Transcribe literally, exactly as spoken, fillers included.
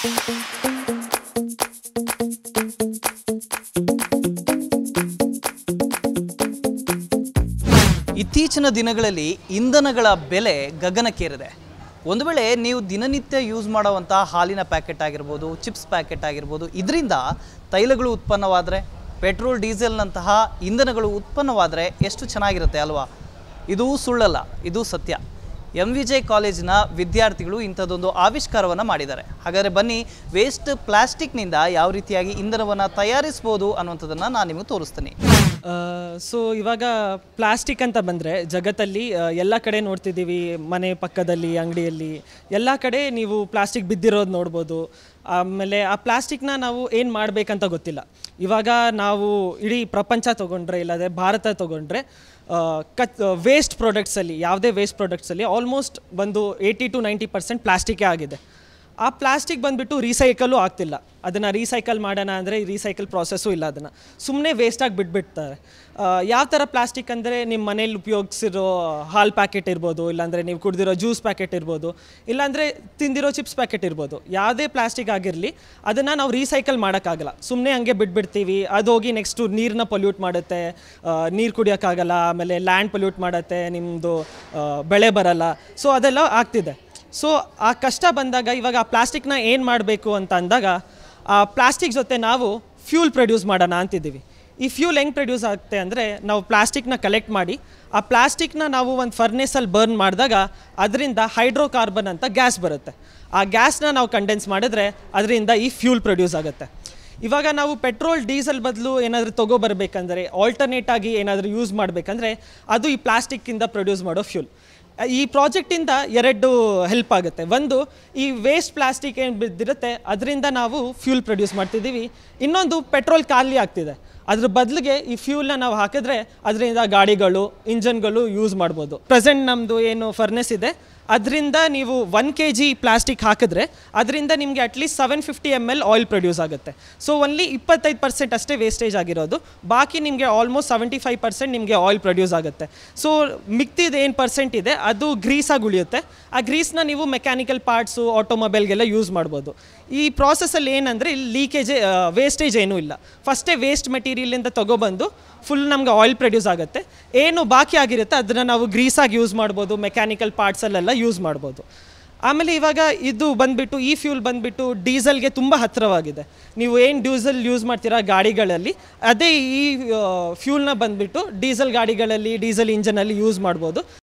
ಇತ್ತೀಚಿನ ದಿನಗಳಲ್ಲಿ ಇಂಧನಗಳ ಬೆಲೆ ಗಗನಕ್ಕೇರಿದೆ. ಒಂದು ವೇಳೆ ನೀವು ದಿನನಿತ್ಯ ಯೂಸ್ ಮಾಡುವಂಥ ಹಾಲಿನ ಪ್ಯಾಕೆಟ್ ಆಗಿರ್ಬೋದು, ಚಿಪ್ಸ್ ಪ್ಯಾಕೆಟ್ ಆಗಿರ್ಬೋದು, ಇದರಿಂದ ತೈಲಗಳು ಉತ್ಪನ್ನವಾದರೆ, ಪೆಟ್ರೋಲ್ ಡೀಸೆಲ್ನಂತಹ ಇಂಧನಗಳು ಉತ್ಪನ್ನವಾದರೆ ಎಷ್ಟು ಚೆನ್ನಾಗಿರುತ್ತೆ ಅಲ್ವಾ? ಇದು ಸುಳ್ಳಲ್ಲ, ಇದು ಸತ್ಯ. ಎಂ ವಿ ಜೆ ಕಾಲೇಜಿನ ವಿದ್ಯಾರ್ಥಿಗಳು ಇಂಥದ್ದೊಂದು ಆವಿಷ್ಕಾರವನ್ನು ಮಾಡಿದ್ದಾರೆ. ಹಾಗಾದರೆ ಬನ್ನಿ, ವೇಸ್ಟ್ ಪ್ಲಾಸ್ಟಿಕ್ನಿಂದ ಯಾವ ರೀತಿಯಾಗಿ ಇಂಧನವನ್ನು ತಯಾರಿಸ್ಬೋದು ಅನ್ನುವಂಥದ್ದನ್ನು ನಾನು ನಿಮಗೆ ತೋರಿಸ್ತೀನಿ. ಸೊ ಇವಾಗ ಪ್ಲಾಸ್ಟಿಕ್ ಅಂತ ಬಂದರೆ ಜಗತ್ತಲ್ಲಿ ಎಲ್ಲ ಕಡೆ ನೋಡ್ತಿದ್ದೀವಿ. ಮನೆ ಪಕ್ಕದಲ್ಲಿ, ಅಂಗಡಿಯಲ್ಲಿ ಎಲ್ಲ ಕಡೆ ನೀವು ಪ್ಲಾಸ್ಟಿಕ್ ಬಿದ್ದಿರೋದು ನೋಡ್ಬೋದು. ಆಮೇಲೆ ಆ ಪ್ಲಾಸ್ಟಿಕ್ನ ನಾವು ಏನು ಮಾಡಬೇಕಂತ ಗೊತ್ತಿಲ್ಲ. ಇವಾಗ ನಾವು ಇಡೀ ಪ್ರಪಂಚ ತೊಗೊಂಡ್ರೆ, ಇಲ್ಲದೆ ಭಾರತ ತೊಗೊಂಡ್ರೆ, ಕತ್ ವೇಸ್ಟ್ ಪ್ರಾಡಕ್ಟ್ಸಲ್ಲಿ, ಯಾವುದೇ ವೇಸ್ಟ್ ಪ್ರಾಡಕ್ಟ್ಸಲ್ಲಿ ಆಲ್ಮೋಸ್ಟ್ ಒಂದು ಏಯ್ಟಿ ಟು ನೈಂಟಿ ಪರ್ಸೆಂಟ್ ಪ್ಲಾಸ್ಟಿಕ್ಕೇ ಆಗಿದೆ. ಆ ಪ್ಲಾಸ್ಟಿಕ್ ಬಂದುಬಿಟ್ಟು ರೀಸೈಕಲ್ಲು ಆಗ್ತಿಲ್ಲ. ಅದನ್ನು ರೀಸೈಕಲ್ ಮಾಡೋಣ ಅಂದರೆ ರೀಸೈಕಲ್ ಪ್ರಾಸೆಸ್ಸು ಇಲ್ಲ. ಅದನ್ನು ಸುಮ್ಮನೆ ವೇಸ್ಟಾಗಿ ಬಿಟ್ಬಿಡ್ತಾರೆ. ಯಾವ ಥರ ಪ್ಲಾಸ್ಟಿಕ್ ಅಂದರೆ, ನಿಮ್ಮ ಮನೇಲಿ ಉಪಯೋಗಿಸಿರೋ ಹಾಲು ಪ್ಯಾಕೆಟ್ ಇರ್ಬೋದು, ಇಲ್ಲಾಂದರೆ ನೀವು ಕುಡಿದಿರೋ ಜ್ಯೂಸ್ ಪ್ಯಾಕೆಟ್ ಇರ್ಬೋದು, ಇಲ್ಲಾಂದರೆ ತಿಂದಿರೋ ಚಿಪ್ಸ್ ಪ್ಯಾಕೆಟ್ ಇರ್ಬೋದು. ಯಾವುದೇ ಪ್ಲಾಸ್ಟಿಕ್ ಆಗಿರಲಿ, ಅದನ್ನು ನಾವು ರೀಸೈಕಲ್ ಮಾಡೋಕ್ಕಾಗಲ್ಲ. ಸುಮ್ಮನೆ ಹಂಗೆ ಬಿಟ್ಬಿಡ್ತೀವಿ. ಅದು ಹೋಗಿ ನೆಕ್ಸ್ಟು ನೀರನ್ನ ಪೊಲ್ಯೂಟ್ ಮಾಡುತ್ತೆ, ನೀರು ಕುಡಿಯೋಕ್ಕಾಗಲ್ಲ. ಆಮೇಲೆ ಲ್ಯಾಂಡ್ ಪೊಲ್ಯೂಟ್ ಮಾಡುತ್ತೆ, ನಿಮ್ಮದು ಬೆಳೆ ಬರಲ್ಲ. ಸೊ ಅದೆಲ್ಲ ಆಗ್ತಿದೆ. ಸೊ ಆ ಕಷ್ಟ ಬಂದಾಗ ಇವಾಗ ಆ ಪ್ಲಾಸ್ಟಿಕ್ನ ಏನು ಮಾಡಬೇಕು ಅಂತ ಅಂದಾಗ, ಆ ಪ್ಲಾಸ್ಟಿಕ್ ಜೊತೆ ನಾವು ಫ್ಯೂಲ್ ಪ್ರೊಡ್ಯೂಸ್ ಮಾಡೋಣ ಅಂತಿದ್ದೀವಿ. ಈ ಫ್ಯೂಲ್ ಹೆಂಗೆ ಪ್ರೊಡ್ಯೂಸ್ ಆಗುತ್ತೆ ಅಂದರೆ, ನಾವು ಪ್ಲಾಸ್ಟಿಕ್ನ ಕಲೆಕ್ಟ್ ಮಾಡಿ ಆ ಪ್ಲಾಸ್ಟಿಕ್ನ ನಾವು ಒಂದು ಫರ್ನೇಸಲ್ಲಿ ಬರ್ನ್ ಮಾಡಿದಾಗ ಅದರಿಂದ ಹೈಡ್ರೋಕಾರ್ಬನ್ ಅಂತ ಗ್ಯಾಸ್ ಬರುತ್ತೆ. ಆ ಗ್ಯಾಸ್ನ ನಾವು ಕಂಡೆನ್ಸ್ ಮಾಡಿದ್ರೆ ಅದರಿಂದ ಈ ಫ್ಯೂಲ್ ಪ್ರೊಡ್ಯೂಸ್ ಆಗುತ್ತೆ. ಇವಾಗ ನಾವು ಪೆಟ್ರೋಲ್ ಡೀಸೆಲ್ ಬದಲು ಏನಾದರೂ ತೊಗೊಬರ್ಬೇಕಂದ್ರೆ, ಆಲ್ಟರ್ನೇಟ್ ಆಗಿ ಏನಾದರೂ ಯೂಸ್ ಮಾಡಬೇಕಂದ್ರೆ, ಅದು ಈ ಪ್ಲಾಸ್ಟಿಕ್ಕಿಂದ ಪ್ರೊಡ್ಯೂಸ್ ಮಾಡೋ ಫ್ಯೂಲ್. ಈ ಪ್ರಾಜೆಕ್ಟಿಂದ ಎರಡು ಹೆಲ್ಪ್ ಆಗುತ್ತೆ. ಒಂದು, ಈ ವೇಸ್ಟ್ ಪ್ಲಾಸ್ಟಿಕ್ ಏನು ಬಿದ್ದಿರುತ್ತೆ ಅದರಿಂದ ನಾವು ಫ್ಯೂಲ್ ಪ್ರೊಡ್ಯೂಸ್ ಮಾಡ್ತಿದ್ದೀವಿ. ಇನ್ನೊಂದು, ಪೆಟ್ರೋಲ್ ಖಾಲಿ ಆಗ್ತಿದೆ. ಅದ್ರ ಬದಲಿಗೆ ಈ ಫ್ಯೂಲ್ನ ನಾವು ಹಾಕಿದ್ರೆ ಅದರಿಂದ ಗಾಡಿಗಳು, ಇಂಜನ್ಗಳು ಯೂಸ್ ಮಾಡ್ಬೋದು. ಪ್ರೆಸೆಂಟ್ ನಮ್ಮದು ಏನು ಫರ್ನೆಸ್ ಇದೆ, ಅದರಿಂದ ನೀವು ಒನ್ ಕೆ ಜಿ ಪ್ಲಾಸ್ಟಿಕ್ ಹಾಕಿದ್ರೆ ಅದರಿಂದ ನಿಮಗೆ at least seven fifty M L oil produce ಆಗುತ್ತೆ. ಸೊ ಓನ್ಲಿ ಇಪ್ಪತ್ತೈದು ಪರ್ಸೆಂಟ್ ಅಷ್ಟೇ ವೇಸ್ಟೇಜ್ ಆಗಿರೋದು. ಬಾಕಿ ನಿಮಗೆ ಆಲ್ಮೋಸ್ಟ್ ಸೆವೆಂಟಿ ಫೈವ್ ಪರ್ಸೆಂಟ್ ನಿಮಗೆ ಆಯಿಲ್ ಪ್ರೊಡ್ಯೂಸ್ ಆಗುತ್ತೆ. ಸೊ ಮಿಕ್ತಿದ್ದು ಏನು ಪರ್ಸೆಂಟ್ ಇದೆ ಅದು ಗ್ರೀಸಾಗಿ ಉಳಿಯುತ್ತೆ. ಆ ಗ್ರೀಸ್ನ ನೀವು ಮೆಕ್ಯಾನಿಕಲ್ ಪಾರ್ಟ್ಸು, ಆಟೋಮೊಬೈಲ್ಗೆಲ್ಲ ಯೂಸ್ ಮಾಡ್ಬೋದು. ಈ ಪ್ರಾಸೆಸ್ಸಲ್ಲಿ ಏನಂದರೆ, ಇಲ್ಲಿ ಲೀಕೇಜ್, ವೇಸ್ಟೇಜ್ ಏನೂ ಇಲ್ಲ. ಫಸ್ಟೇ ವೇಸ್ಟ್ ಮೆಟೀರಿಯಲಿಂದ ತೊಗೊಬಂದು ಫುಲ್ ನಮ್ಗೆ ಆಯಿಲ್ ಪ್ರೊಡ್ಯೂಸ್ ಆಗುತ್ತೆ. ಏನು ಬಾಕಿ ಆಗಿರುತ್ತೆ ಅದನ್ನು ನಾವು ಗ್ರೀಸಾಗಿ ಯೂಸ್ ಮಾಡ್ಬೋದು, ಮೆಕ್ಯಾನಿಕಲ್ ಪಾರ್ಟ್ಸಲ್ಲೆಲ್ಲ ಯೂಸ್ ಮಾಡ್ಬೋದು. ಆಮೇಲೆ ಇವಾಗ ಇದು ಬಂದುಬಿಟ್ಟು, ಈ ಫ್ಯೂಲ್ ಬಂದುಬಿಟ್ಟು ಡೀಸೆಲ್ಗೆ ತುಂಬ ಹತ್ತಿರವಾಗಿದೆ. ನೀವು ಏನು ಡೀಸೆಲ್ ಯೂಸ್ ಮಾಡ್ತೀರಾ ಗಾಡಿಗಳಲ್ಲಿ, ಅದೇ ಈ ಫ್ಯೂಲ್ನ ಬಂದುಬಿಟ್ಟು ಡೀಸೆಲ್ ಗಾಡಿಗಳಲ್ಲಿ, ಡೀಸೆಲ್ ಇಂಜನಲ್ಲಿ ಯೂಸ್ ಮಾಡ್ಬೋದು.